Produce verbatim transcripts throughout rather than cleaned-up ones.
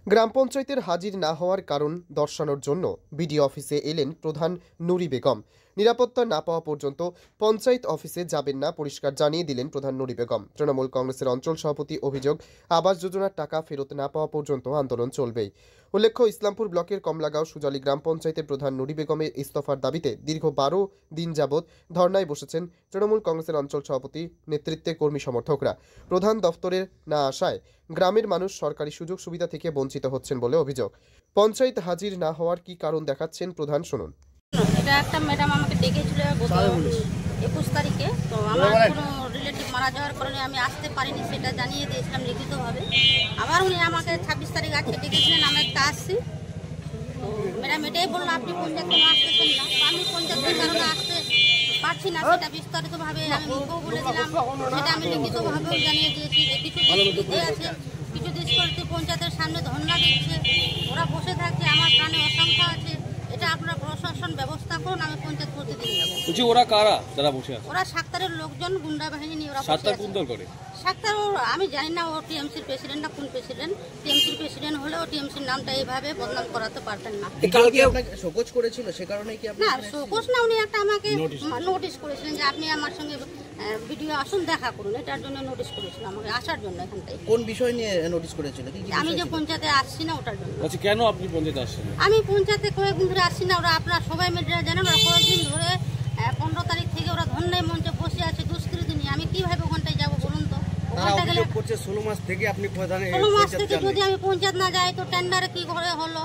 গ্রাম পঞ্চায়েতের হাজির না হওয়ার কারণ দর্শানোর জন্য বিডিও অফিসে এলেন প্রধান নুরি বেগম। নিরাপত্তা না পাওয়া পর্যন্ত পঞ্চায়েত অফিসে যাবেন না পরিষ্কার জানিয়ে দিলেন প্রধান নুরি বেগম। তৃণমূল কংগ্রেসের অঞ্চল সভাপতি অভিযোগ, আবাস যোজনার টাকা ফেরত না পাওয়া পর্যন্ত আন্দোলন চলবেই। উল্লেখ্য, ইসলামপুর ব্লকের কমলাগাঁও সুজালি গ্রাম পঞ্চায়েতের প্রধান নুরি বেগমের ইস্তফার দাবিতে দীর্ঘ বারো দিন যাবৎ ধর্নায় বসেছেন তৃণমূল কংগ্রেসের অঞ্চল সভাপতি নেতৃত্বে কর্মী সমর্থকরা। প্রধান দফতরে না আসায় গ্রামের মানুষ সরকারি সুযোগ সুবিধা থেকে বঞ্চিত হচ্ছেন বলে অভিযোগ। পঞ্চায়েত হাজির না হওয়ার কি কারণ দেখাচ্ছেন প্রধান, শুনুন। এটা একটা ম্যাডাম আমাকে ডেকেছিল গত একুশ তারিখে, তো আমার কোনো রিলেটিভ মারা যাওয়ার কারণে আমি আসতে পারিনি, সেটা জানিয়ে দিয়েছিলাম লিখিতভাবে। আবার উনি আমাকে ছাব্বিশ তারিখ আজকে ডেকেছিলেন, আমি একটা আসছি। তো ম্যাডাম এটাই বললো আপনি পঞ্চায়েত কোনো আসতেছেন না, তো আমি পঞ্চায়েতের কারণে আসতে পারছি না, সেটা বিস্তারিতভাবে আমি মুখেও বলে দিলাম, সেটা আমি লিখিতভাবেও জানিয়ে দিয়েছি যে কিছু দিতে আছে, কিছু ডিসকাউন্টি পঞ্চায়েতের সামনে ধর্ণা দিচ্ছে, ওরা বসে থাকছে, আমার প্রাণে অসংখ্য আছে, এটা আপনারা প্রশাসন ব্যবস্থা করুন, আমি পঞ্চায়েত প্রতিদিন যাবো। বলছি ওরা কারা যারা বসে আছে? ওরা সাক্তারের লোকজন, গুন্ডা বাহিনী নিয়ে ওরা সাক্তার কোন দল করে? সাক্তার আমি জানি না ও টিএমসির প্রেসিডেন্ট না কোন প্রেসিডেন্ট। টিএমসির প্রেসিডেন্ট হলে ও টিএমসির নামটা এইভাবে বদনাম করাতে পারতেন না। কালকে আপনাকে শোকজ করেছিল, সে কারণে কি আপনি? না শোকজ না, উনি একটা আমাকে নোটিশ করেছিলেন যে আপনি আমার সঙ্গে ভিডিও আসুন দেখা করুন, এটার জন্য নোটিশ করেছিল আমাকে আসার জন্য। এখানটাই কোন বিষয় নিয়ে নোটিশ করেছিল? আমি যে পঞ্চায়েতে আসছি না ওটার জন্য। আচ্ছা, কেন আপনি পঞ্চায়েতে আসছেন? আমি পঞ্চায়েতে কয়েকদিন ধরে আসছি না, ওরা আপনারা সবাই মিডিয়া জানেন, ওরা কয়েকদিন ধরে পনেরো তারিখ থেকে ওরা ধর্নায় মঞ্চে বসে আছে দুষ্কৃতি নিয়ে। আমি কিভাবে ওখানটায় যাবো বলুন তো? ওখানটা গেলে ষোলো মাস থেকে আপনি ষোলো মাস থেকে যদি আমি পঞ্চায়েত না যাই তো টেন্ডারে কি করে হলো,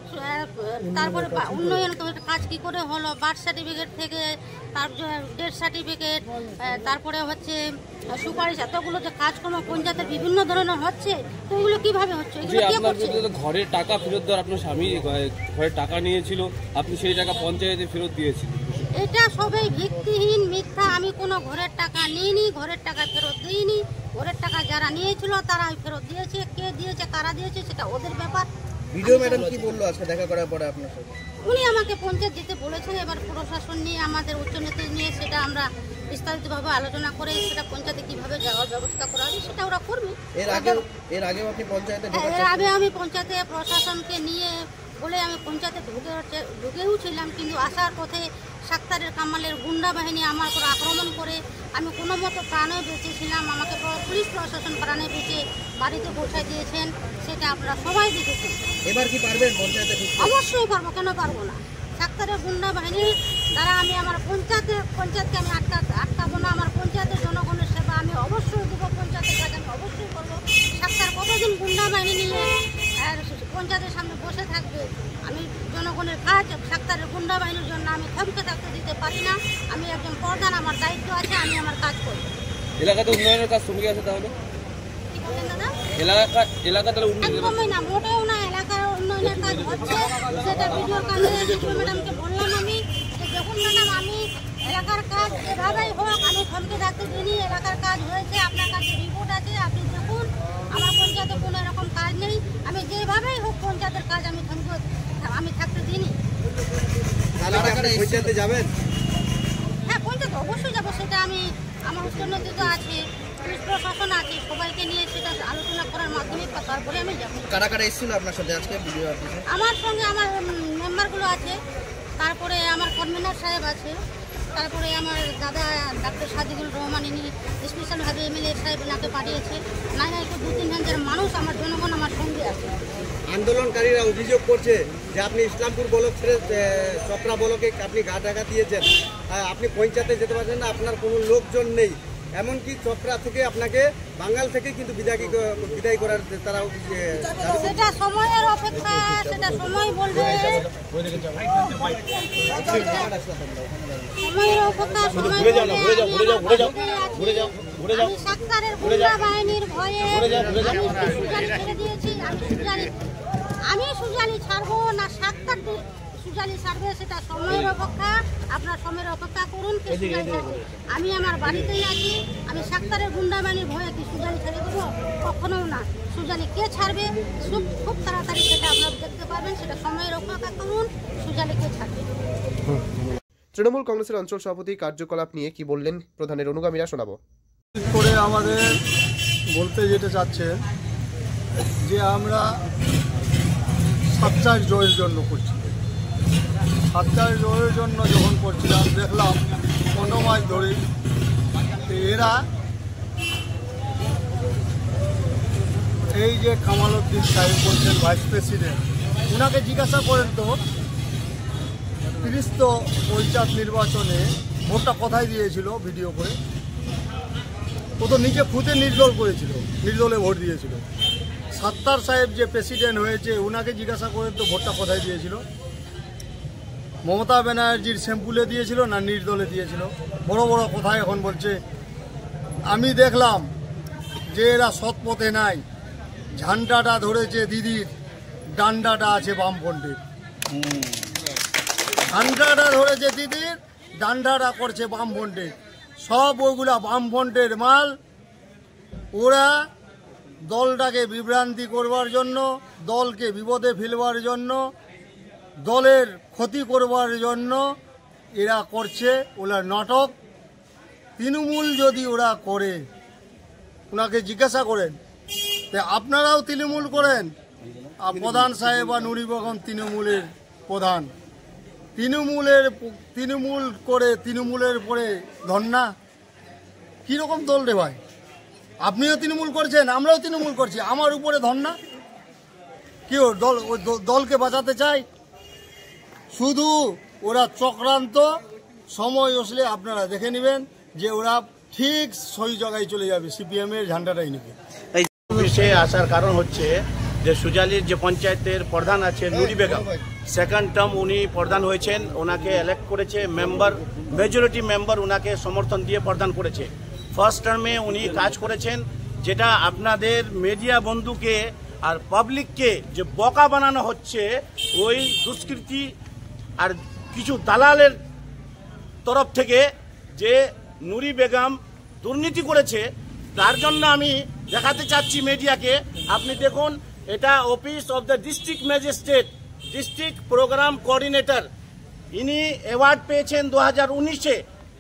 তারপরে উন্নয়ন কাজ কি করে হলো, বার্থ সার্টিফিকেট থেকে তার ডেথ সার্টিফিকেট, তারপরে হচ্ছে সুপারিশ, এতগুলো যে কাজকর্ম পঞ্চায়েতের বিভিন্ন ধরনের হচ্ছে, তো ওগুলো কিভাবে হচ্ছে? ঘরের টাকা ফেরত দেওয়ার আপনার স্বামী ঘরের টাকা নিয়েছিল, আপনি সেই টাকা পঞ্চায়েতে ফেরত দিয়েছিলেন। এটা সবাই ভিত্তিহীন, মিথ্যা। আমি কোনো ঘরের টাকা নিইনি, ঘরের টাকা ফেরত দিইনি। ঘরের টাকা যারা নিয়েছিল তারা ফেরত দিয়েছে, কে দিয়েছে কারা দিয়েছে সেটা ওদের ব্যাপার। ভিডিও ম্যাডাম কি বললো আজকে দেখা করার পরে আপনার সাথে? উনি আমাকে পঞ্চায়েত যেতে বলেছেন, এবার প্রশাসন নিয়ে আমাদের উচ্চনীতি নিয়ে সেটা আমরা বিস্তারিতভাবে আলোচনা করে সেটা পঞ্চায়েতে কিভাবে যাওয়ার ব্যবস্থা করা হবে সেটা ওরা করবে। এর আগে এর আগে আপনি পঞ্চায়েতে এর আগে আমি পঞ্চায়েতে প্রশাসনকে নিয়ে বলে আমি পঞ্চায়েতে ঢুকে ঢুকেও ছিলাম, কিন্তু আসার পথে সাক্তারের কামালের গুন্ডা বাহিনী আমার উপর আক্রমণ করে আমি কোনো মতো প্রাণে বেঁচেছিলাম। আমাকে পুলিশ প্রশাসন প্রাণে বেঁচে বাড়িতে পৌঁছায় দিয়েছেন, সেটা আপনারা সবাই দেখেছেন। এবার কি পারবেন পঞ্চায়েতে? অবশ্যই পারবো, কেন পারবো না। সাক্তারের গুন্ডা বাহিনী দ্বারা আমি আমার পঞ্চায়েতে পঞ্চায়েতকে আমি আটকা আটকাবো না। আমার পঞ্চায়েতের জনগণের সেবা আমি অবশ্যই দেবো, পঞ্চায়েতের কাজ আমি অবশ্যই করবো। সাক্তার কতদিন গুন্ডা বাহিনী নিয়ে পঞ্চায়েতের সামনে বসে থাকবে? আমি জনগণের কাজ সাক্তারের গুন্ডা বাহিনীর জন্য আমি থমকে থাকতে দিতে পারি না। আমি একজন প্রধান, আমার দায়িত্ব আছে, আমি আমার কাজ করবো। এলাকাতে উন্নয়নের কাজ থমকে আছে তাহলে? কি বলেন দাদা? এলাকা এলাকা তাহলে একদমই না, মোটেও না। এলাকার উন্নয়নের কাজ হচ্ছে, সেটা ভিডিওর কারণে ম্যাডামকে বললাম আমি যে দেখুন ম্যাডাম, আমি এলাকার কাজ এভাবেই হোক আমি থমকে থাকতে দিইনি। এলাকার কাজ হয়েছে, আপনার কাছে রিপোর্ট আছে, আপনি দেখুন। আমার পঞ্চায়েতে কোনো এরকম কাজ নেই, আমি যেভাবেই হোক পঞ্চায়েতের কাজ আমি থমকে আমি থাকতে দিইনি। পঞ্চায়েতে যাবেন? হ্যাঁ, পঞ্চায়েত অবশ্যই যাবো, সেটা আমি আমার উচ্চনীতি তো আছে, পুলিশ প্রশাসন আছে, সবাইকে নিয়ে সেটা আলোচনা করার মাধ্যমে তারপরে আমি যাবো। কারা কারা এসেছিল আপনার সাথে আজকে ভিডিও অফিসে? আমার সঙ্গে আমার মেম্বারগুলো আছে, তারপরে আমার কনভেনার সাহেব আছে, তারপরে আমার দাদা ডাক্তার সাদিকুল রহমান, ইনি স্পেশালভাবে এমএলএ সাহেব নাকে পাঠিয়েছে। নাই নাই দু তিন হাজার মানুষ আমার জনগণ আমার সঙ্গে আছে। আন্দোলনকারীরা অভিযোগ করছে যে আপনি ইসলামপুর ব্লক ছেড়ে চপড়া ব্লকে আপনি গা ঢাকা দিয়েছেন, আপনি পঞ্চায়েতে যেতে পারছেন না, আপনার কোনো লোকজন নেই। এমনকি চপড়া থেকে আপনাকে বাঙ্গাল থেকে কিন্তু বিদায় বিদায় করার তারা সেটা সময়ের অপেক্ষা, সেটা সময় বলবে। সময়ের অপেক্ষা, সময় আমি সাক্তারের গুন্ডা বাহিনীর ভয়ে আমি সুজালি ছেড়ে দিয়েছি। আমি সুজালি আমি সুজালি ছাড়বো না, সাক্তার সুজালি ছাড়বে, সেটা সময়ের অপেক্ষা। আপনার সময়ের অপেক্ষা করুন। আমি আমার বাড়িতেই আছি, আমি সাক্তারের গুন্ডা বাহিনীর ভয়ে কি সুজালি ছেড়ে দেবো? কখনো না। সুজালি কে ছাড়বে খুব খুব তাড়াতাড়ি সেটা আপনারা দেখতে পারবেন, সেটা সময়ের অপেক্ষা করুন। সুজালি কে ছাড়বে? তৃণমূল কংগ্রেসের অঞ্চল সভাপতি কার্যকলাপ নিয়ে কি বললেন প্রধানের অনুগামীরা, শোনাবো। করে আমাদের বলতে যেতে চাচ্ছে যে আমরা সাতটার জয়ের জন্য করছিলাম। সাতটার জয়ের জন্য যখন করছিলাম দেখলাম পনেরো মাস ধরে এরা এই যে কামাল উদ্দিন সাহেব বলছেন ভাইস প্রেসিডেন্ট, ওনাকে জিজ্ঞাসা করেন তো তিরিশ তো পঞ্চায়েত নির্বাচনে ভোটটা কোথায় দিয়েছিল ভিডিও করে, ও তো নিজে খুঁজে নির্দল করেছিল, নির্দলে ভোট দিয়েছিল। সাত্তার সাহেব যে প্রেসিডেন্ট হয়েছে ওনাকে জিজ্ঞাসা করেন তো ভোটটা কোথায় দিয়েছিল, মমতা ব্যানার্জির স্যাম্পুলে দিয়েছিল না নির্দলে দিয়েছিল। বড় বড় কথা এখন বলছে। আমি দেখলাম যে এরা সৎ পথে নাই, ঝান্ডাটা ধরেছে দিদির, ডান্ডাটা আছে বামফ্রন্টের। ঝান্ডাটা ধরেছে দিদির, ডান্ডাটা করছে বামফ্রন্টের। সব ওইগুলা বামফ্রন্টের মাল। ওরা দলটাকে বিভ্রান্তি করবার জন্য, দলকে বিপদে ফেলবার জন্য, দলের ক্ষতি করবার জন্য এরা করছে ওরা নাটক। তৃণমূল যদি ওরা করে, ওনাকে জিজ্ঞাসা করেন আপনারাও তৃণমূল করেন। আর প্রধান সাহেব বা নুরি বেগম তৃণমূলের প্রধান, তৃণমূলের তৃণমূল করে তৃণমূলের পরে ধন্না কীরকম দল রে ভাই? আপনিও তৃণমূল করছেন, আমরাও তৃণমূল করছি, আমার উপরে ধন্না কি? ওর দল ওই দলকে বাঁচাতে চাই। শুধু ওরা চক্রান্ত। সময় আসলে আপনারা দেখে নেবেন যে ওরা ঠিক সই জায়গায় চলে যাবে, সিপিএমের ঝান্ডাটাই নেবে। বিষয়ে আসার কারণ হচ্ছে যে সুজালির যে পঞ্চায়েতের প্রধান আছে নুরি বেগম, সেকেন্ড টার্ম উনি প্রধান হয়েছেন, ওনাকে ইলেক্ট করেছে মেম্বার, মেজরিটি মেম্বার ওনাকে সমর্থন দিয়ে প্রদান করেছে। ফার্স্ট টার্মে উনি কাজ করেছেন, যেটা আপনাদের মিডিয়া বন্ধুকে আর পাবলিককে যে বোকা বানানো হচ্ছে, ওই দুষ্কৃতি আর কিছু দালালের তরফ থেকে যে নুরি বেগম দুর্নীতি করেছে, তার জন্য আমি দেখাতে চাচ্ছি মিডিয়াকে। আপনি দেখুন, এটা office of the district magistrate, district programme coordinator. ইনি অ্যাওয়ার্ড পেয়েছেন দু হাজার উনিশে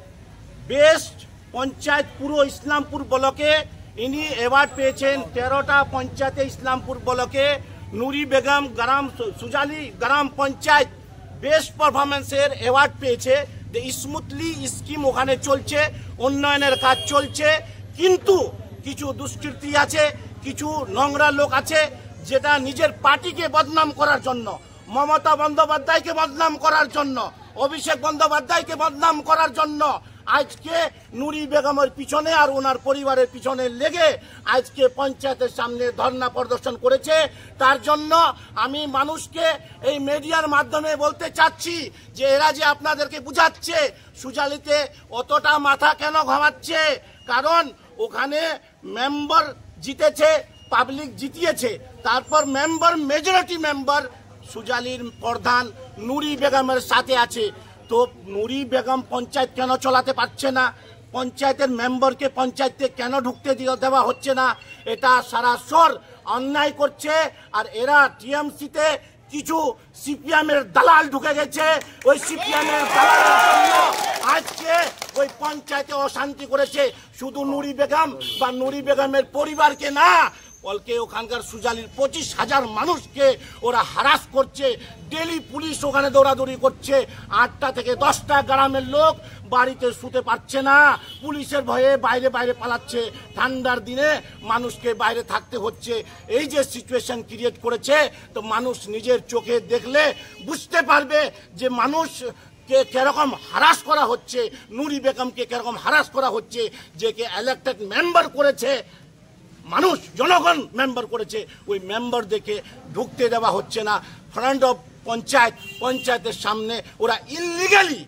বেস্ট পঞ্চায়েত পুরো ইসলামপুর ব্লকে। ইনি অ্যাওয়ার্ড পেয়েছেন তেরোটা পঞ্চায়েতে ইসলামপুর ব্লকে। নুরি বেগম গ্রাম সুজালি গ্রাম পঞ্চায়েত বেস্ট পারফরমেন্সের অ্যাওয়ার্ড পেয়েছে। স্মুথলি স্কিম ওখানে চলছে, উন্নয়নের কাজ চলছে, কিন্তু কিছু দুষ্কৃতি আছে, কিছু নোংরা লোক আছে যেটা নিজের পার্টিকে বদনাম করার জন্য, মমতা বন্দ্যোপাধ্যায়কে বদনাম করার জন্য, অভিষেক বন্দ্যোপাধ্যায়কে বদনাম করার জন্য আজকে নুরি বেগমের পিছনে আর ওনার পরিবারের পিছনে লেগে আজকে পঞ্চায়েতের সামনে ধর্ণা প্রদর্শন করেছে। তার জন্য আমি মানুষকে এই মিডিয়ার মাধ্যমে বলতে চাচ্ছি যে এরা যে আপনাদেরকে বুঝাচ্ছে সুজালিতে অতটা মাথা কেন ঘামাচ্ছে, কারণ ওখানে মেম্বার জিতেছে, পাবলিক জিতিয়েছে, তারপর মেম্বার মেজরিটি মেম্বার সুজালির প্রধান নুরি বেগমের সাথে আছে। তো নুরি বেগম পঞ্চায়েত কেন চালাতে পারছে না, পঞ্চায়েতের মেম্বারকে পঞ্চায়েতে কেন ঢুকতে দেওয়া হচ্ছে না, এটা সরাসর অন্যায় করছে। আর এরা টিএমসিতে কিছু সিপিএমের দালাল ঢুকে গেছে, ওই সিপিএমের দালালের জন্য আজকে ওই পঞ্চায়েতে অশান্তি করেছে। শুধু নুরি বেগম বা নুরি বেগমের পরিবারকে না, বলকে ওখানকার সুজালির পঁচিশ হাজার মানুষকে ওরা হারাস করছে। ডেলি পুলিশ ওখানে দৌড়াদৌড়ি করছে, আটটা থেকে দশটা গ্রামের লোক বাড়িতে শুতে পারছে না, পুলিশের ভয়ে বাইরে বাইরে পালাচ্ছে। ঠান্ডার দিনে মানুষকে বাইরে থাকতে হচ্ছে। এই যে সিচুয়েশন ক্রিয়েট করেছে, তো মানুষ নিজের চোখে দেখলে বুঝতে পারবে যে মানুষ কে কিরকম হারাস করা হচ্ছে, নুরি বেগমকে কিরকম হারাস করা হচ্ছে, যে কে ইলেক্টেড মেম্বার করেছে, মানুষ জনগণ মেম্বার করেছে, ওই মেম্বার দেখে ঢুকতে দেওয়া হচ্ছে না। ফ্রন্ট অফ পঞ্চায়েত, পঞ্চায়েতের সামনে ওরা ইললিগালি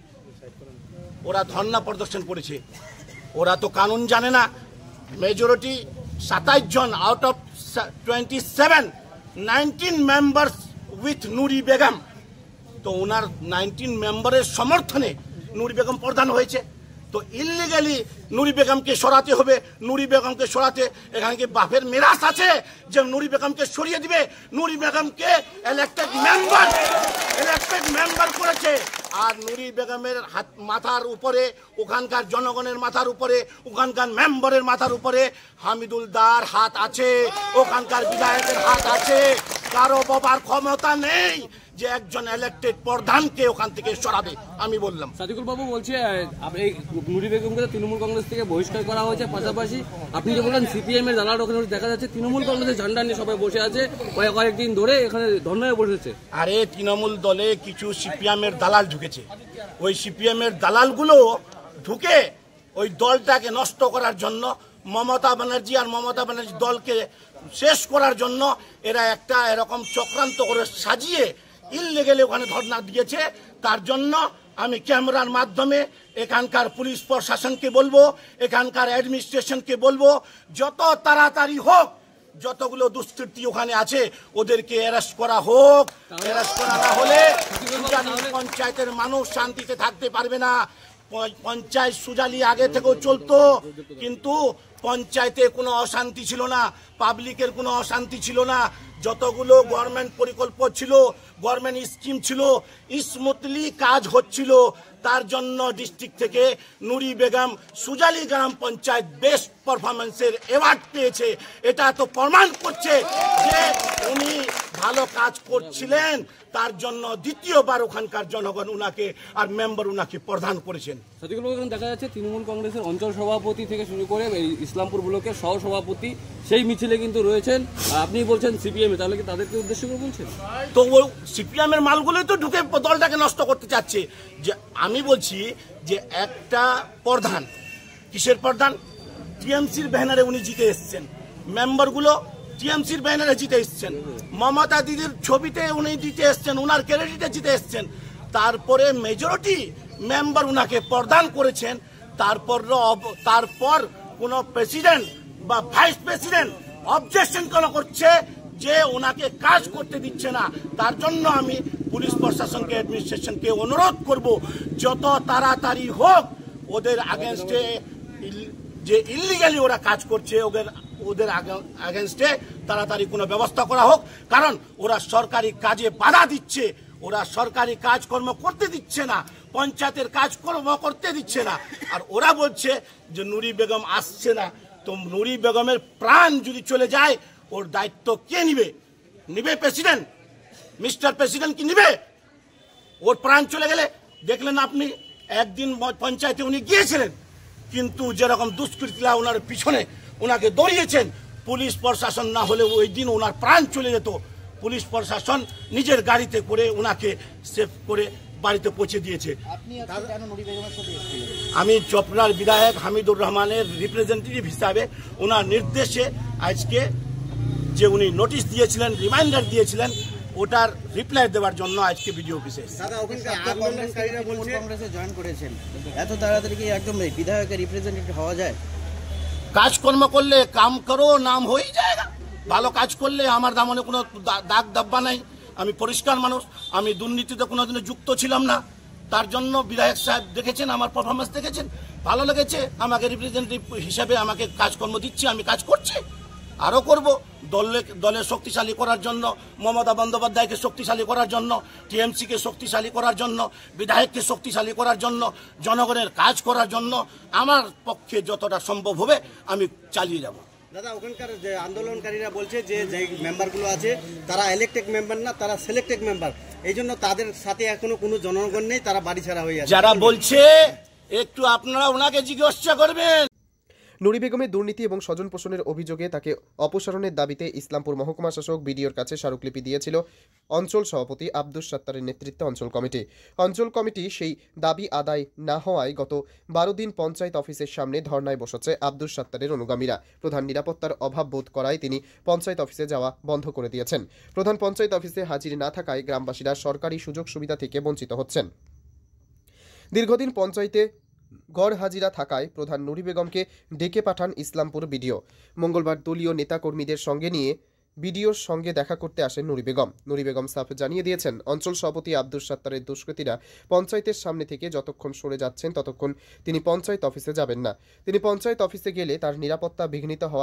ওরা ধর্ণা প্রদর্শন করেছে। ওরা তো কানুন জানে না। মেজরিটি সাতাইশ জন out of twenty seven nineteen members with Noori Begum. তো ওনার নাইনটিন মেম্বারের সমর্থনে নুরি বেগম প্রধান হয়েছে। তো ইললিগালি নুরি বেগমকে সরাতে হবে। নুরি বেগমকে সরাতে এখানে কি বাপের মেরাস আছে যে নুরি বেগমকে সরিয়ে দিবে? নুরি বেগমকে ইলেক্টেড মেম্বার ইলেক্টেড মেম্বার করেছে। আর নুরি বেগমের হাত মাথার উপরে, ওখানকার জনগণের মাথার উপরে, ওখানকার মেম্বারের মাথার উপরে হামিদুল দার হাত আছে, ওখানকার বিধায়কের হাত আছে। কারো বাবার ক্ষমতা নেই যে একজন ইলেক্টেড প্রধানকে ওখান থেকে সরাবে। আমি বললাম সাদিকুল বাবু বলছে আহ, এই নুরি বেগমকে তৃণমূল কংগ্রেস থেকে বহিষ্কার করা হয়েছে, পাশাপাশি আপনি যে বললেন সিপিএম এর দালাল ওখানে দেখা যাচ্ছে তৃণমূল কংগ্রেসের ঝান্ডা নিয়ে সবাই বসে আছে, কয়েক কয়েকদিন ধরে এখানে ধর্নায় বসেছে। আরে তৃণমূল দলে কিছু সিপিএম এর দালাল ঢুকেছে, ওই সিপিএম এর দালালগুলো ঢুকে ওই দলটাকে নষ্ট করার জন্য, মমতা ব্যানার্জি আর মমতা ব্যানার্জি দলকে শেষ করার জন্য এরা একটা এরকম চক্রান্ত করে সাজিয়ে ইললিগেলি ওখানে ধর্ণা দিয়েছে। তার জন্য আমি ক্যামেরার মাধ্যমে এখানকার পুলিশ প্রশাসনকে বলবো, এখানকার অ্যাডমিনিস্ট্রেশনকে বলবো, যত তাড়াতাড়ি হোক যতগুলো দুষ্কৃতী ওখানে আছে ওদেরকে অ্যারেস্ট করা হোক। অ্যারেস্ট করা না হলে পঞ্চায়েতের মানুষ শান্তিতে থাকতে পারবে না। পঞ্চায়েত সুজালি আগে থেকেও চলতো, কিন্তু পঞ্চায়েতে কোনো অশান্তি ছিল না, পাবলিকের কোনো অশান্তি ছিল না। যতগুলো গভর্নমেন্ট পরিকল্প ছিল, গভর্নমেন্ট স্কিম ছিল, স্মুথলি কাজ হচ্ছিল। তার জন্য ডিস্ট্রিক্ট থেকে নুরি বেগম সুজালি গ্রাম পঞ্চায়েত বেস্ট পারফরমেন্সের অ্যাওয়ার্ড পেয়েছে। এটা তো প্রমাণ করছে যে উনি ভালো কাজ করছিলেন, তার জন্য দ্বিতীয়বার ওখানকার জনগণ উনাকে আর মেম্বার উনাকে প্রদান করেছেন। সাদিকুল বাবু দেখা যাচ্ছে তৃণমূল কংগ্রেসের অঞ্চল সভাপতি থেকে শুরু করে এই ইসলামপুর ব্লকের সহ সভাপতি সেই মিছিলে কিন্তু রয়েছেন, আর আপনি বলছেন সিপিএম, তাহলে কি তাদেরকে উদ্দেশ্য করে বলছেন? তো ওই সিপিএম এর মালগুলোই তো ঢুকে দলটাকে নষ্ট করতে চাচ্ছে। যে আমি বলছি যে একটা প্রধান, কিসের প্রধান? টিএমসির ব্যানারে উনি জিতে এসছেন, মেম্বারগুলো টিএমসির ব্যানারে জিতে এসছেন, মমতা দিদির ছবিতে উনি জিতে এসছেন, উনার ক্রেডিটে জিতে এসছেন। তারপরে মেজরিটি মেম্বার উনাকে প্রদান করেছেন। তারপর তারপর কোন প্রেসিডেন্ট বা ভাইস প্রেসিডেন্ট অবজেকশন কেন করছে যে ওনাকে কাজ করতে দিচ্ছে না? তার জন্য আমি পুলিশ প্রশাসনকে, অ্যাডমিনিস্ট্রেশনকে অনুরোধ করব যত তাড়াতাড়ি হোক ওদের আগেনস্টে যে ইললিগালি ওরা কাজ করছে ওদের ওদের আগেনস্টে তাড়াতাড়ি কোনো ব্যবস্থা করা হোক। কারণ ওরা সরকারি কাজে বাধা দিচ্ছে, ওরা সরকারি কাজকর্ম করতে দিচ্ছে না, পঞ্চায়েতের কাজকর্ম করতে দিচ্ছে না। আর ওরা বলছে যে নুরি বেগম আসছে না। তো নুরি বেগমের প্রাণ যদি চলে যায় ওর দায়িত্ব কে নিবে? নিবে প্রেসিডেন্ট, মিস্টার প্রেসিডেন্ট কি নিবে? ওর প্রাণ চলে গেলে দেখলেন আপনি একদিন পঞ্চায়েতে উনি গিয়েছিলেন, কিন্তু যেরকম দুষ্কৃতীরা ওনার পিছনে ওনাকে দৌড়িয়েছেন, পুলিশ প্রশাসন না হলে ওই দিন ওনার প্রাণ চলে যেত। পুলিশ প্রশাসন নিজের গাড়িতে করে ওনাকে সেভ করে বাড়িতে পৌঁছে দিয়েছে। আমি চপড়ার বিধায়ক হামিদুর রহমানের রিপ্রেজেন্টেটিভ হিসাবে ওনার নির্দেশে আজকে যে উনি নোটিশ দিয়েছিলেন, রিমাইন্ডার দিয়েছিলেন, ওটার রিপ্লাই দেওয়ার জন্য আজকে বিডিও অফিসে। দাদা ওখানকার আন্দোলনকারীরা বলছে কংগ্রেসে জয়েন করেছেন, এত তাড়াতাড়ি কি একদম বিধায়কের রিপ্রেজেন্টেটিভ হওয়া যায়? কাজকর্ম করলে কাম করো নাম হয়ে যায়। ভালো কাজ করলে আমার দামনে কোনো দাগ দাব্বা নাই। আমি পরিষ্কার মানুষ, আমি দুর্নীতিতে কোনোদিনও যুক্ত ছিলাম না। তার জন্য বিধায়ক সাহেব দেখেছেন, আমার পারফরমেন্স দেখেছেন, ভালো লেগেছে। আমাকে রিপ্রেজেন্টেটিভ হিসাবে আমাকে কাজকর্ম দিচ্ছে, আমি কাজ করছি, আরও করব। দলে দলের শক্তিশালী করার জন্য, মমতা বন্দ্যোপাধ্যায়কে শক্তিশালী করার জন্য, টিএমসিকে শক্তিশালী করার জন্য, বিধায়ককে শক্তিশালী করার জন্য, জনগণের কাজ করার জন্য আমার পক্ষে যতটা সম্ভব হবে আমি চালিয়ে যাব। দাদা ওখানকার যে আন্দোলনকারীরা বলছে যে যে মেম্বারগুলো আছে তারা ইলেক্টেড মেম্বার না, তারা সিলেক্টেড মেম্বার, এই জন্য তাদের সাথে এখনো কোনো জনগণ নেই, তারা বাড়ি ছাড়া হয়ে আছে। যারা বলছে একটু আপনারা ওনাকে জিজ্ঞাসা করবেন। নুরি বেগমের দুর্নীতি এবং স্বজন পোষণের অভিযোগে তাকে অপসারণের দাবিতে ইসলামপুর মহকুমা শাসক বিডিওর কাছে স্মারকলিপি দিয়েছিল অঞ্চল সভাপতি আব্দুস সাত্তারের নেতৃত্বে অঞ্চল কমিটি। অঞ্চল কমিটি সেই দাবি আদায় না হওয়ায় গত বারো দিন পঞ্চায়েত অফিসের সামনে ধর্নায় বসেছে আব্দুস সাত্তারের অনুগামীরা। প্রধান নিরাপত্তার অভাব বোধ করায় তিনি পঞ্চায়েত অফিসে যাওয়া বন্ধ করে দিয়েছেন। প্রধান পঞ্চায়েত অফিসে হাজির না থাকায় গ্রামবাসীরা সরকারি সুযোগ সুবিধা থেকে বঞ্চিত হচ্ছেন। দীর্ঘদিন পঞ্চায়েতে গড় হাজিরা থাকায় প্রধান নুরি বেগমকে ডেকে পাঠান ইসলামপুর বিডিও। মঙ্গলবার দলীয় নেতাকর্মীদের সঙ্গে নিয়ে বিডিওর সঙ্গে দেখা করতে আসেন নুরি বেগম। নুরি বেগম সাফ জানিয়ে দিয়েছেন, অঞ্চল সভাপতি আব্দুস সাত্তারের দুষ্কৃতীরা পঞ্চায়েতের সামনে থেকে যতক্ষণ সরে যাচ্ছেন ততক্ষণ তিনি পঞ্চায়েত অফিসে যাবেন না। তিনি পঞ্চায়েত অফিসে গেলে তার নিরাপত্তা বিঘ্নিত হওয়ার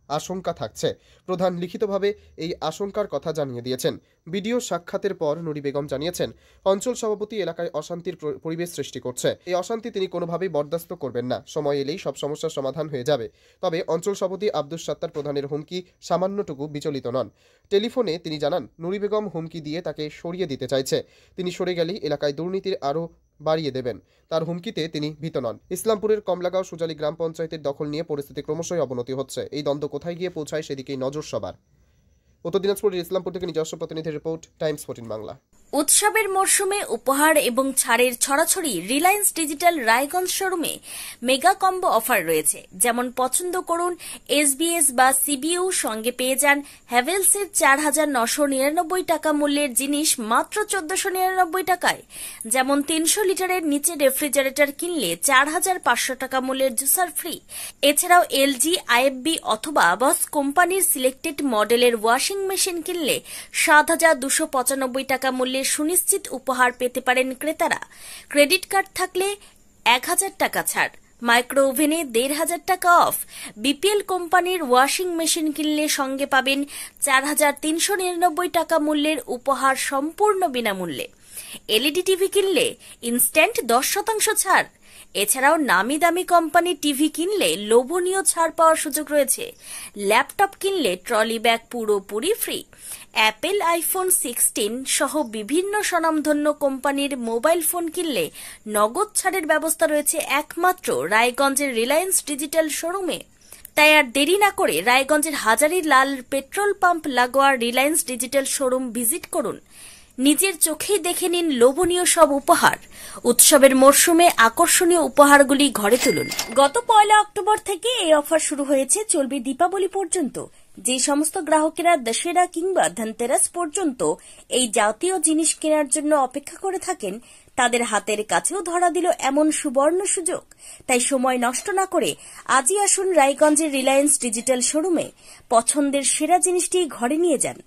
আশঙ্কা থাকছে। প্রধান লিখিতভাবে এই আশঙ্কার কথা জানিয়ে দিয়েছেন। ভিডিও সাক্ষাতের পর নুরি বেগম জানিয়েছেন, অঞ্চল সভাপতি এলাকায় অশান্তির পরিবেশ সৃষ্টি করছে। এই অশান্তি তিনি কোনোভাবেই বরদাস্ত করবেন না। সময় এলেই সব সমস্যার সমাধান হয়ে যাবে। তবে অঞ্চল সভাপতি আব্দুস সাত্তার প্রধানের হুমকি সামান্যটুকু বিচলিত নন। টেলিফোনে তিনি জানান, নুরি বেগম হুমকি দিয়ে তাকে সরিয়ে দিতে চাইছে। তিনি সরে গেলেই এলাকায় দুর্নীতির আরও বাড়িয়ে দেবেন। তার হুমকিতে তিনি ভীত নন। ইসলামপুরের কমলাগাঁও সুজালি গ্রাম পঞ্চায়েতের দখল নিয়ে পরিস্থিতি ক্রমশই অবনতি হচ্ছে। এই দ্বন্দ্ব কোথায় গিয়ে পৌঁছায় সেদিকেই নজর সবার। উত্তর দিনাজপুরের ইসলামপুর থেকে নিজস্ব প্রতিনিধির রিপোর্ট, টাইমস ফোরটিন বাংলা। উৎসবের মরশুমে উপহার এবং ছাড়ের ছড়াছড়ি রিলায়েন্স ডিজিটাল রায়গঞ্জ শোরুমে মেগা কম্বো অফার রয়েছে। যেমন পছন্দ করুন এসবিএস বা সিবিইউ, সঙ্গে পেয়ে যান হ্যাভেলসের চার হাজার নশো নিরানব্বই টাকা মূল্যের জিনিস মাত্র চোদ্দশো নিরানব্বই টাকায়। যেমন তিনশো লিটারের নিচে রেফ্রিজারেটর কিনলে চার হাজার পাঁচশো টাকা মূল্যের জুসার ফ্রি। এছাড়াও এলজি, আইএফবি অথবা বস কোম্পানির সিলেক্টেড মডেলের ওয়াশিং মেশিন কিনলে সাত হাজার দুশো পঁচানব্বই টাকা মূল্যের সুনিশ্চিত উপহার পেতে পারেন ক্রেতারা। ক্রেডিট কার্ড থাকলে এক হাজার টাকা ছাড়, মাইক্রো ওভেনে দেড় হাজার টাকা অফ। বিপিএল কোম্পানির ওয়াশিং মেশিন কিনলে সঙ্গে পাবেন চার হাজার তিনশো নিরানব্বই টাকা মূল্যের উপহার সম্পূর্ণ বিনামূল্যে। এলইডি টিভি কিনলে ইনস্ট্যান্ট দশ শতাংশ ছাড়। এছাড়াও নামি দামি কোম্পানি টিভি কিনলে লোভনীয় ছাড় পাওয়ার সুযোগ রয়েছে। ল্যাপটপ কিনলে ট্রলি ব্যাগ পুরোপুরি ফ্রি। অ্যাপেল আইফোন সিক্সটিন সহ বিভিন্ন স্বনামধন্য কোম্পানির মোবাইল ফোন কিনলে নগদ ছাড়ের ব্যবস্থা রয়েছে একমাত্র রায়গঞ্জের রিলায়েন্স ডিজিটাল শোরুমে। তাই আর দেরি না করে রায়গঞ্জের হাজারি লাল পেট্রোল পাম্প লাগোয়া রিলায়েন্স ডিজিটাল শোরুম ভিজিট করুন। নিজের চোখেই দেখে নিন লোভনীয় সব উপহার। উৎসবের মরশুমে আকর্ষণীয় উপহারগুলি ঘরে তুলুন। গত পয়লা অক্টোবর থেকে এই অফার শুরু হয়েছে, চলবে দীপাবলি পর্যন্ত। যে সমস্ত গ্রাহকেরা দশেরা কিংবা ধনতেরাস পর্যন্ত এই জাতীয় জিনিস কেনার জন্য অপেক্ষা করে থাকেন, তাদের হাতের কাছেও ধরা দিল এমন সুবর্ণ সুযোগ। তাই সময় নষ্ট না করে আজই আসুন রায়গঞ্জের রিলায়েন্স ডিজিটাল শোরুমে। পছন্দের সেরা জিনিসটি ঘরে নিয়ে যান।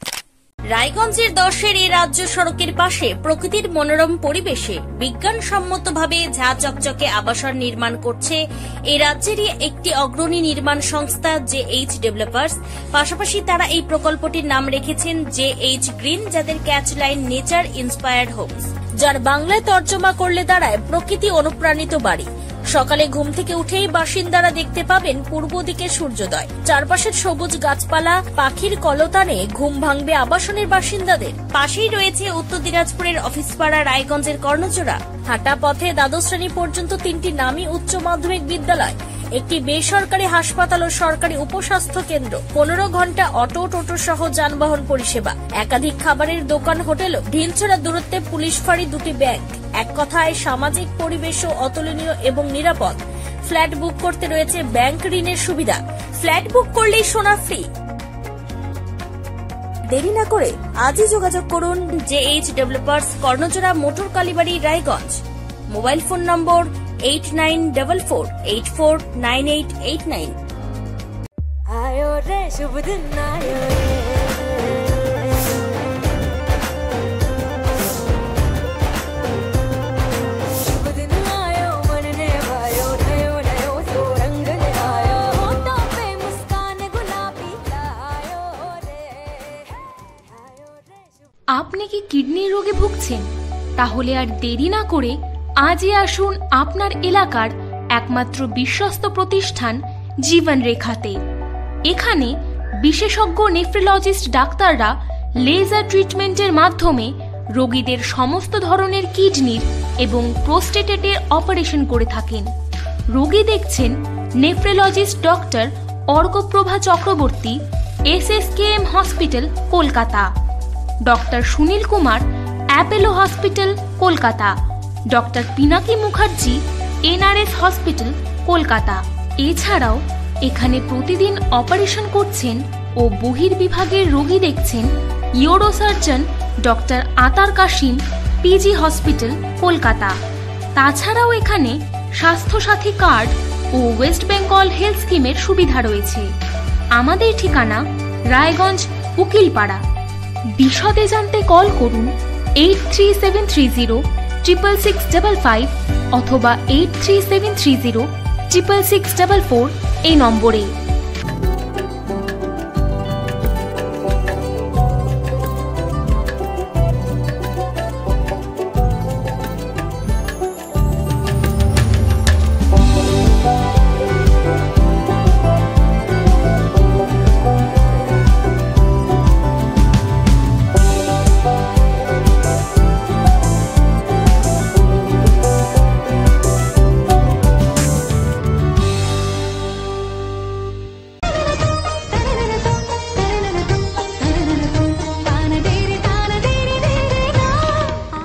রায়গঞ্জের দশের এই রাজ্য সড়কের পাশে প্রকৃতির মনোরম পরিবেশে বিজ্ঞানসম্মতভাবে ঝা চকচকে আবাসন নির্মাণ করছে এই রাজ্যেরই একটি অগ্রণী নির্মাণ সংস্থা জে এইচ ডেভেলপার্স। পাশাপাশি তারা এই প্রকল্পটির নাম রেখেছেন জে এইচ গ্রিন, যাদের catch line nature inspired homes, যার বাংলায় তর্জমা করলে দাঁড়ায় প্রকৃতি অনুপ্রাণিত বাড়ি। সকালে ঘুম থেকে উঠেই বাসিন্দারা দেখতে পাবেন পূর্ব দিকে সূর্যোদয়। চারপাশের সবুজ গাছপালা, পাখির কলতানে ঘুম ভাঙবে আবাসনের বাসিন্দাদের। পাশেই রয়েছে উত্তর দিনাজপুরের অফিসপাড়া রায়গঞ্জের কর্ণজোড়া। হাঁটা পথে দ্বাদশ শ্রেণী পর্যন্ত তিনটি নামী উচ্চ মাধ্যমিক বিদ্যালয়, একটি বেসরকারি হাসপাতাল ও সরকারি উপস্বাস্থ্য কেন্দ্র, পনেরো ঘন্টা অটো টোটো সহ যানবাহন পরিষেবা, একাধিক খাবারের দোকান, হোটেল, ঢিলছড়া দূরত্বে পুলিশ ফাঁড়ি, দুটি ব্যাংক। এক কথায় সামাজিক পরিবেশও অতুলনীয় এবং নিরাপদ। ফ্ল্যাট বুক করতে রয়েছে ব্যাংক ঋণের সুবিধা। ফ্ল্যাট বুক করলেই সোনা ফ্রি। দেরি না করে আজই যোগাযোগ করুন J H developers, Karnajora, motor Kalibari, Raiganj. Mobile phone number eight nine double four eight four nine eight eight nine. आयो रे शुभ दिन आयो शुभ दिन आयो मन ने भायो नयो नयो सो रंग ले आयो होठों पे मुस्कान गुलाबी आयो रे आयो रे। আপনি কি কিডনি রোগে ভুগছেন? তাহলে আর দেরি না করে আজই আসুন আপনার এলাকার একমাত্র বিশ্বস্ত প্রতিষ্ঠান জীবন রেখাতে। এখানে বিশেষজ্ঞ নেফ্রোলজিস্ট ডাক্তাররা লেজার ট্রিটমেন্টের মাধ্যমে রোগীদের সমস্ত ধরনের কিডনির এবং প্রোস্টেটের অপারেশন করে থাকেন। রোগী দেখছেন nephrologist doctor Arkaprabha Chakraborty, S S K M hospital, Kolkata. Doctor Sunil Kumar, Apollo hospital, Kolkata. Doctor Pinaki Mukherjee, N R S hospital, Kolkata. এছাড়াও এখানে প্রতিদিন অপারেশন করছেন ও বহির্বিভাগের রোগী দেখছেন ইউরোসার্জন ডক্টর আতার কাশিম, পিজি হসপিটাল, কলকাতা। তাছাড়াও এখানে স্বাস্থ্যসাথী কার্ড ও ওয়েস্ট বেঙ্গল হেলথ স্কিমের সুবিধা রয়েছে। আমাদের ঠিকানা রায়গঞ্জ, উকিলপাড়া। বিশদে জানতে কল করুন eight three seven three zero triple six double five অথবা eight three seven three zero triple six double four এই নম্বরে।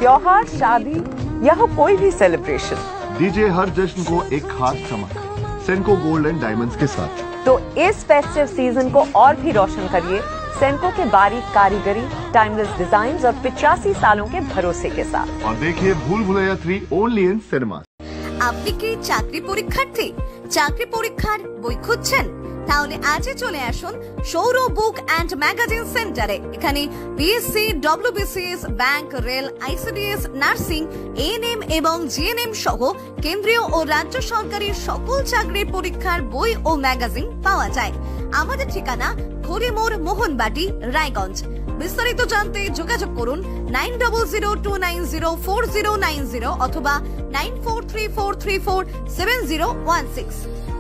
त्योहार, शादी या हो कोई भी सेलिब्रेशन, दीजिए हर जश्न को एक खास चमक सेंको गोल्ड एंड डायमंड्स के साथ। तो इस फेस्टिव सीजन को और भी रोशन करिए सेंको के बारीक कारीगरी, टाइमलेस डिजाइन और पिचासी सालों के भरोसे के साथ। और देखिए Bhool Bhulaiyaa three only in cinema. আপনি কি চাকরি পরীক্ষার্থী? চাকরি পরীক্ষার বই খুঁজছেন? তাহলে আজই চলে আসুন সৌর বুক অ্যান্ড ম্যাগাজিন সেন্টারে। এখানে BSc, WBCS, bank, rail, ICDS, nursing, ANM এবং জিএনএম সহ কেন্দ্রীয় ও রাজ্য সরকারের সকল চাকরির পরীক্ষার বই ও ম্যাগাজিন পাওয়া যায়। আমাদের ঠিকানা হরিমোড়, মোহনবাটি, রায়গঞ্জ। বিস্তারিত জানতে যোগাযোগ করুন nine double zero two nine zero four zero nine zero অথবা nine four three four three four seven zero one six.